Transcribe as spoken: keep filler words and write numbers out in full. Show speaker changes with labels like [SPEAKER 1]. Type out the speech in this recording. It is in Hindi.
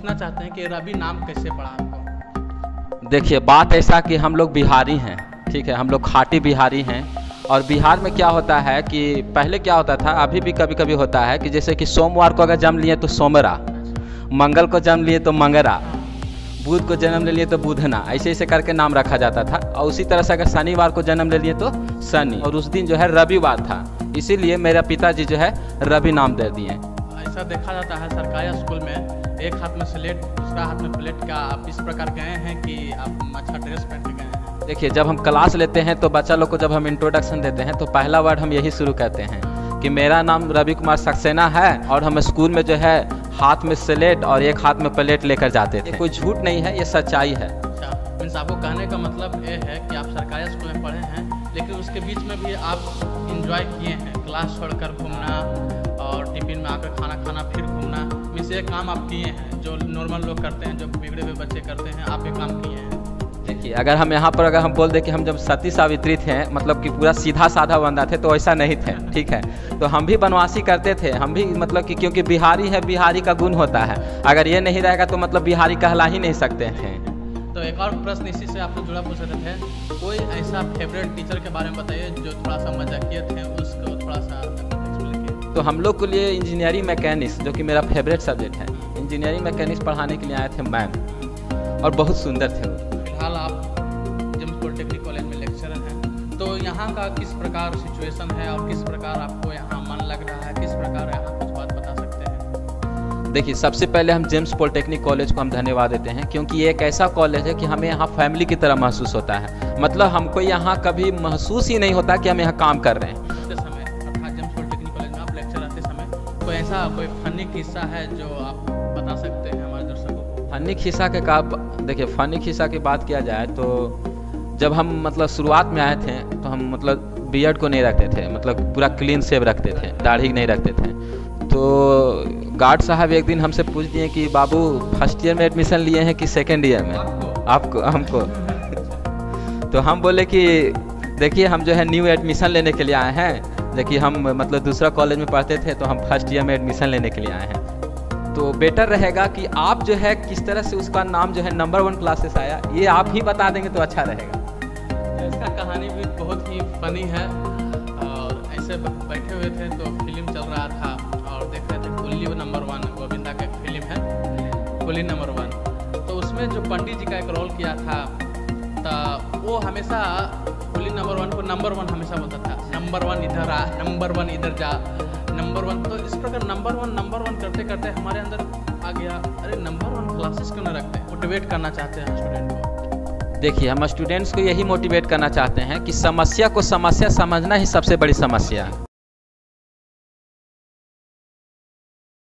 [SPEAKER 1] पूछना चाहते हैं कि रवि नाम कैसे पड़ा आपको?
[SPEAKER 2] देखिए, बात ऐसा कि हम लोग बिहारी हैं, ठीक है, हम लोग खाटी बिहारी हैं। और बिहार में क्या होता है कि पहले क्या होता था, अभी भी कभी कभी होता है कि जैसे कि सोमवार को अगर जन्म लिए तो सोमरा, मंगल को जन्म लिए तो मंगरा, बुध को जन्म ले लिए तो बुधना, ऐसे ऐसे करके नाम रखा जाता था। और उसी तरह से अगर शनिवार को जन्म ले लिए तो शनि, और उस दिन जो है रविवार था, इसीलिए मेरा पिताजी जो है रवि नाम दे दिए।
[SPEAKER 1] ऐसा देखा जाता है सरकारी स्कूल में एक हाथ में स्लेट दूसरा हाथ में प्लेट का, आप इस प्रकार गए हैं कि आप अच्छा ड्रेस पहन के गए हैं?
[SPEAKER 2] देखिए, जब हम क्लास लेते हैं तो बच्चा लोग को जब हम इंट्रोडक्शन देते हैं तो पहला वर्ड हम यही शुरू करते हैं कि मेरा नाम रवि कुमार सक्सेना है, और हम स्कूल में जो है हाथ में स्लेट और एक हाथ में प्लेट लेकर जाते थे। कोई झूठ नहीं है, ये सच्चाई है।
[SPEAKER 1] अच्छा, मीन्स आपको कहने का मतलब ये है कि आप सरकारी स्कूल में पढ़े हैं, लेकिन उसके बीच में भी आप इंजॉय किए हैं, क्लास छोड़कर घूमना और टिफिन में आकर खाना खाना फिर घूमना, मीन्स ये काम आप किए हैं जो नॉर्मल लोग करते हैं, जो बिगड़े हुए बच्चे करते हैं, आप ये काम किए हैं।
[SPEAKER 2] देखिए, अगर हम यहाँ पर अगर हम बोल दें कि हम जब सती सावित्री थे, मतलब कि पूरा सीधा साधा बंदा थे, तो ऐसा नहीं थे, ठीक है। तो हम भी बनवासी करते थे, हम भी मतलब कि क्योंकि बिहारी है, बिहारी का गुण होता है, अगर ये नहीं रहेगा तो मतलब बिहारी कहला ही नहीं सकते थे।
[SPEAKER 1] तो एक और प्रश्न इसी से आपसे जुड़ा पूछ रहे थे, कोई ऐसा फेवरेट टीचर के बारे में बताइए जो थोड़ा सा मजाकिया थे, उसको थोड़ा सा एक्सप्लेन कीजिए।
[SPEAKER 2] तो हम लोग के लिए इंजीनियरिंग मैकेनिक्स, जो कि मेरा फेवरेट सब्जेक्ट है, इंजीनियरिंग मैकेनिक्स पढ़ाने के लिए आए थे मैम, और बहुत सुंदर थे वो।
[SPEAKER 1] फिलहाल आप जेम्स पॉलिटेक्निक कॉलेज में लेक्चरर हैं, तो यहाँ का किस प्रकार सिचुएशन है और किस प्रकार आपको यहाँ मन लग रहा है, किस प्रकार यहाँ कुछ बात बता सकते हैं?
[SPEAKER 2] देखिए, सबसे पहले हम जेम्स पॉलिटेक्निक कॉलेज को हम धन्यवाद देते हैं, क्योंकि ये एक ऐसा कॉलेज है कि हमें यहाँ फैमिली की तरह महसूस होता है। मतलब हमको यहाँ कभी महसूस ही नहीं होता कि हम यहाँ काम कर रहे हैं।
[SPEAKER 1] आते समय अर्थात जेम्स पॉलिटेक्निक कॉलेज में आप लेक्चर आते समय कोई ऐसा कोई फनी किस्सा है जो आप बता सकते हैं हमारे दर्शकों को?
[SPEAKER 2] फनी खिस्सा के का देखिए, फनी खिस्सा की बात किया जाए तो जब हम मतलब शुरुआत में आए थे तो हम मतलब बियर्ड को नहीं रखते थे, मतलब पूरा क्लीन शेव रखते थे, दाढ़ी नहीं रखते थे। तो गार्ड साहब एक दिन हमसे पूछ दिए कि बाबू फर्स्ट ईयर में एडमिशन लिए हैं कि सेकेंड ईयर में? आपको हमको तो हम बोले कि देखिए, हम जो है न्यू एडमिशन लेने के लिए आए हैं, देखिए हम मतलब दूसरा कॉलेज में पढ़ते थे तो हम फर्स्ट ईयर में एडमिशन लेने के लिए आए हैं। तो बेटर रहेगा कि आप जो है किस तरह से उसका नाम जो है नंबर वन क्लासेस आया, ये आप ही बता देंगे तो अच्छा रहेगा।
[SPEAKER 1] इसका कहानी भी बहुत ही फनी है, और ऐसे बैठे हुए थे तो फिल्म चल रहा था और देख रहे थे कुल्ली नंबर वन, गोविंदा का एक फिल्म है कुल्ली नंबर वन। तो उसमें जो पंडित जी का एक रोल किया था, तो वो हमेशा कुल्ली नंबर वन को नंबर वन हमेशा बोलता था, नंबर वन इधर आ, नंबर वन इधर जा, नंबर वन। तो इस प्रकार नंबर वन नंबर वन करते करते हमारे अंदर आ गया, अरे नंबर वन क्लासेस क्यों ना रखते हैं, मोटिवेट करना चाहते हैं स्टूडेंट को।
[SPEAKER 2] देखिए, हम स्टूडेंट्स को यही मोटिवेट करना चाहते हैं कि समस्या को समस्या समझना ही सबसे बड़ी समस्या है।